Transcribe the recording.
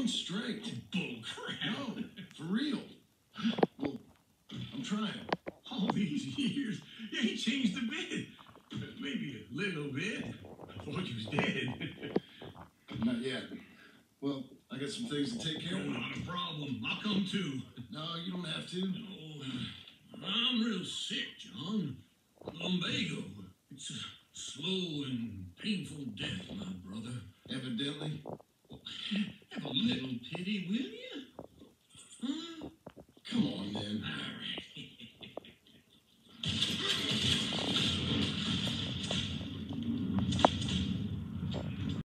on straight. Bull crap. No, for real. Well, I'm trying. All these years, you ain't changed a bit. Maybe a little bit. I thought you was dead. Not yet. Well, I got some things to take care of. Not a problem. I'll come too. No, you don't have to. No, I'm real sick, John. Lumbago. It's a slow and painful death, my